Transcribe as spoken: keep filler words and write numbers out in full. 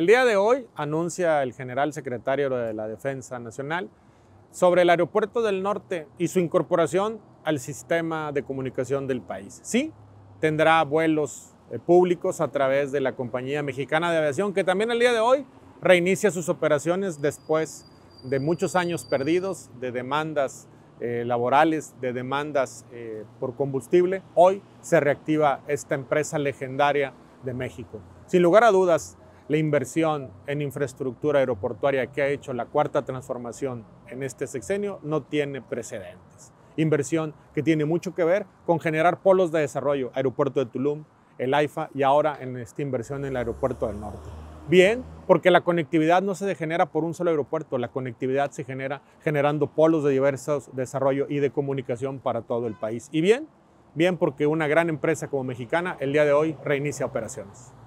El día de hoy anuncia el general secretario de la Defensa Nacional sobre el Aeropuerto del Norte y su incorporación al sistema de comunicación del país. Sí, tendrá vuelos eh, públicos a través de la Compañía Mexicana de Aviación, que también el día de hoy reinicia sus operaciones después de muchos años perdidos, de demandas eh, laborales, de demandas eh, por combustible. Hoy se reactiva esta empresa legendaria de México. Sin lugar a dudas, la inversión en infraestructura aeroportuaria que ha hecho la Cuarta Transformación en este sexenio no tiene precedentes. Inversión que tiene mucho que ver con generar polos de desarrollo, Aeropuerto de Tulum, el AIFA y ahora en esta inversión en el Aeropuerto del Norte. Bien, porque la conectividad no se genera por un solo aeropuerto, la conectividad se genera generando polos de diversos desarrollo y de comunicación para todo el país. Y bien, bien porque una gran empresa como Mexicana el día de hoy reinicia operaciones.